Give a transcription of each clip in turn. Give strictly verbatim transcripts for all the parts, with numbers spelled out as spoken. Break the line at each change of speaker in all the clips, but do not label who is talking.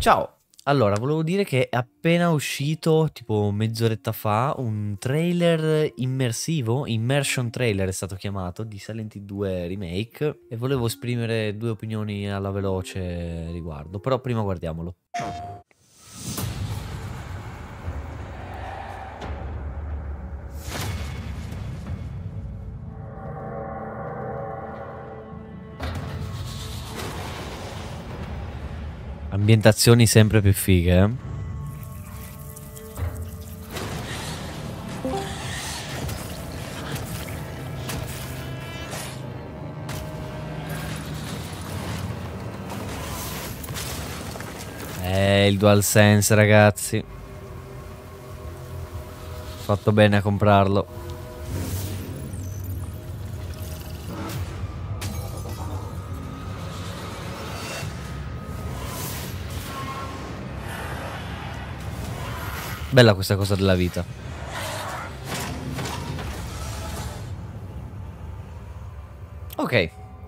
Ciao, allora volevo dire che è appena uscito, tipo mezz'oretta fa, un trailer immersivo, immersion trailer è stato chiamato, di Silent Hill due Remake e volevo esprimere due opinioni alla veloce riguardo, però prima guardiamolo. Ambientazioni sempre più fighe, eh? Eh, il DualSense, ragazzi. Fatto bene a comprarlo. Bella questa cosa della vita. Ok.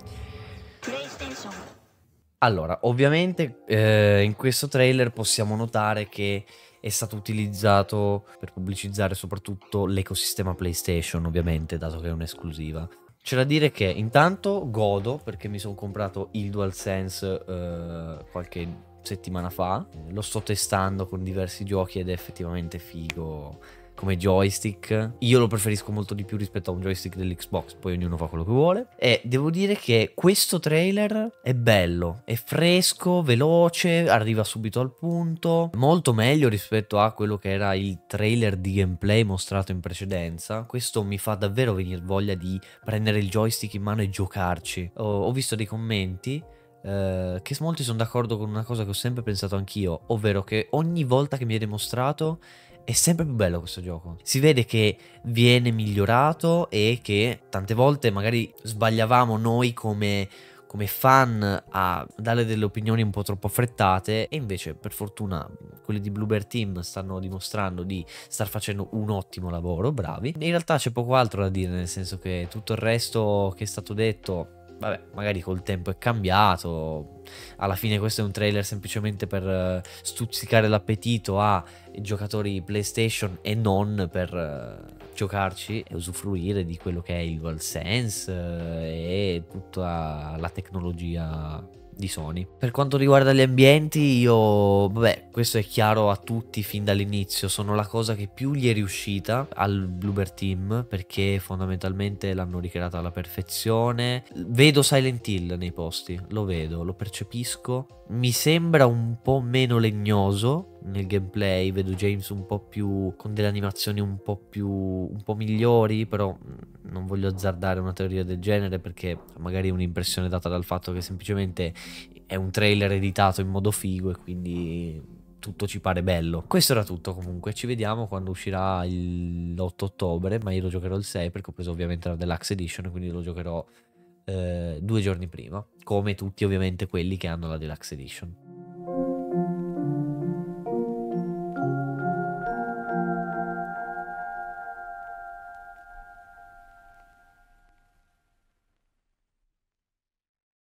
Allora, ovviamente eh, in questo trailer possiamo notare che è stato utilizzato per pubblicizzare soprattutto l'ecosistema PlayStation, ovviamente, dato che è un'esclusiva. C'è da dire che intanto godo perché mi sono comprato il DualSense eh, qualche settimana fa. Lo sto testando con diversi giochi ed è effettivamente figo come joystick. Io lo preferisco molto di più rispetto a un joystick dell'Xbox, poi ognuno fa quello che vuole. E devo dire che questo trailer è bello, è fresco, veloce, arriva subito al punto, molto meglio rispetto a quello che era il trailer di gameplay mostrato in precedenza. Questo mi fa davvero venire voglia di prendere il joystick in mano e giocarci. Ho, ho visto dei commenti Uh, che molti sono d'accordo con una cosa che ho sempre pensato anch'io, ovvero che ogni volta che mi viene mostrato è sempre più bello questo gioco. Si vede che viene migliorato e che tante volte magari sbagliavamo noi come, come fan a dare delle opinioni un po' troppo affrettate, e invece per fortuna quelli di Bloober Team stanno dimostrando di star facendo un ottimo lavoro, bravi. In realtà c'è poco altro da dire, nel senso che tutto il resto che è stato detto, vabbè, magari col tempo è cambiato. Alla fine questo è un trailer semplicemente per uh, stuzzicare l'appetito a giocatori PlayStation e non per uh, giocarci e usufruire di quello che è il DualSense uh, e tutta la tecnologia di Sony. Per quanto riguarda gli ambienti, io, vabbè, questo è chiaro a tutti fin dall'inizio, sono la cosa che più gli è riuscita al Bloober Team, perché fondamentalmente l'hanno ricreata alla perfezione. Vedo Silent Hill nei posti, lo vedo, lo percepisco. Mi sembra un po' meno legnoso nel gameplay, vedo James un po' più con delle animazioni un po' più un po' migliori, però non voglio azzardare una teoria del genere perché magari è un'impressione data dal fatto che semplicemente è un trailer editato in modo figo e quindi tutto ci pare bello. Questo era tutto comunque, ci vediamo quando uscirà l'otto ottobre, ma io lo giocherò il sei perché ho preso ovviamente la Deluxe Edition, quindi lo giocherò eh, due giorni prima, come tutti ovviamente quelli che hanno la Deluxe Edition.